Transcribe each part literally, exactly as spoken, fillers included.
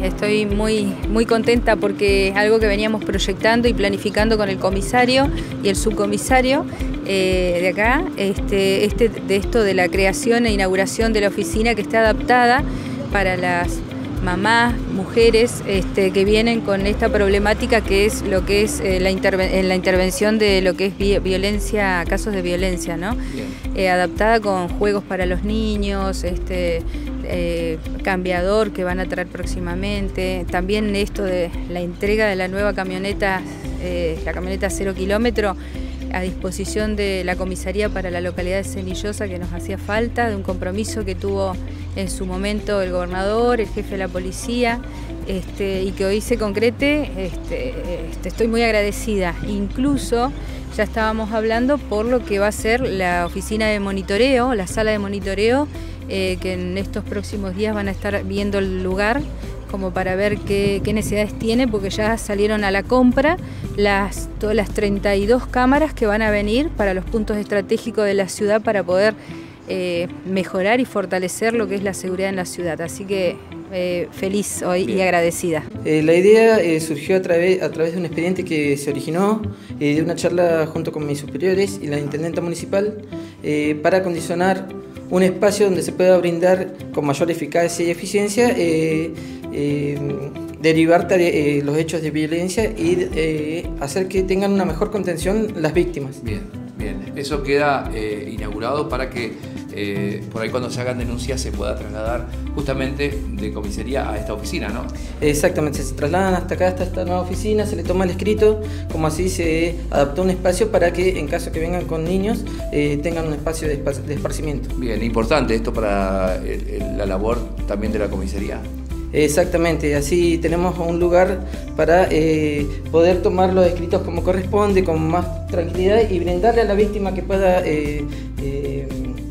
estoy muy, muy contenta porque es algo que veníamos proyectando y planificando con el comisario y el subcomisario eh, de acá, este, este, de esto de la creación e inauguración de la oficina que está adaptada para las mamás, mujeres este, que vienen con esta problemática que es lo que es eh, la, interven en la intervención de lo que es vi violencia, casos de violencia, ¿no? Eh, adaptada con juegos para los niños, este, eh, cambiador que van a traer próximamente, también esto de la entrega de la nueva camioneta, eh, la camioneta cero kilómetro, a disposición de la comisaría para la localidad de Cenillosa, que nos hacía falta, de un compromiso que tuvo en su momento el gobernador, el jefe de la policía, este, y que hoy se concrete. Este, este, estoy muy agradecida. Incluso ya estábamos hablando por lo que va a ser la oficina de monitoreo, la sala de monitoreo, eh, que en estos próximos días van a estar viendo el lugar como para ver qué, qué necesidades tiene, porque ya salieron a la compra las, todas las treinta y dos cámaras que van a venir para los puntos estratégicos de la ciudad para poder eh, mejorar y fortalecer lo que es la seguridad en la ciudad. Así que eh, feliz hoy Bien. y agradecida. Eh, la idea eh, surgió a través, a través de un expediente que se originó eh, de una charla junto con mis superiores y la intendenta municipal eh, para acondicionar un espacio donde se pueda brindar con mayor eficacia y eficiencia eh, eh, derivar eh, los hechos de violencia y eh, hacer que tengan una mejor contención las víctimas. Bien, bien. Eso queda eh, inaugurado para que eh, por ahí cuando se hagan denuncias se pueda trasladar justamente de comisaría a esta oficina, ¿no? Exactamente, se trasladan hasta acá, hasta esta nueva oficina, se le toma el escrito, como así se adaptó un espacio para que en caso que vengan con niños eh, tengan un espacio de, de esparcimiento. Bien, importante esto para el, el, la labor también de la comisaría. Exactamente, así tenemos un lugar para eh, poder tomar los escritos como corresponde, con más tranquilidad y brindarle a la víctima que pueda eh, eh,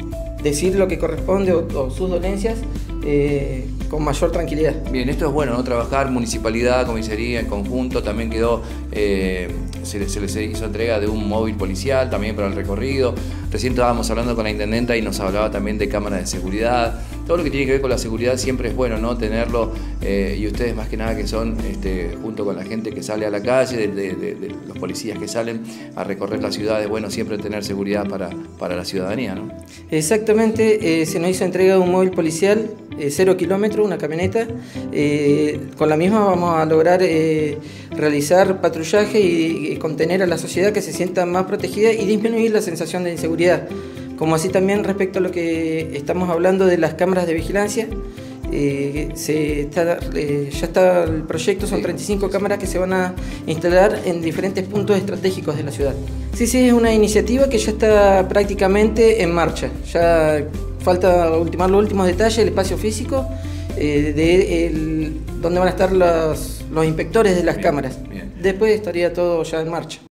decir lo que corresponde o, o sus dolencias eh, con mayor tranquilidad. Bien, esto es bueno, ¿no? Trabajar municipalidad, comisaría en conjunto. También quedó, eh, se, les, se les hizo entrega de un móvil policial también para el recorrido. Recién estábamos hablando con la intendenta y nos hablaba también de cámaras de seguridad. Todo lo que tiene que ver con la seguridad siempre es bueno, ¿no? Tenerlo, eh, y ustedes más que nada que son, este, junto con la gente que sale a la calle, de, de, de, de los policías que salen a recorrer la ciudad, es bueno siempre tener seguridad para, para la ciudadanía, ¿no? Exactamente, eh, se nos hizo entrega de un móvil policial, eh, cero kilómetros, una camioneta. Eh, con la misma vamos a lograr eh, realizar patrullaje y, y contener a la sociedad, que se sienta más protegida y disminuir la sensación de inseguridad. Como así también respecto a lo que estamos hablando de las cámaras de vigilancia, eh, se está, eh, ya está el proyecto, son treinta y cinco cámaras que se van a instalar en diferentes puntos estratégicos de la ciudad. Sí, sí, es una iniciativa que ya está prácticamente en marcha, ya falta ultimar los últimos detalles, el espacio físico, eh, de el, donde van a estar los, los inspectores de las bien, cámaras. Bien. Después estaría todo ya en marcha.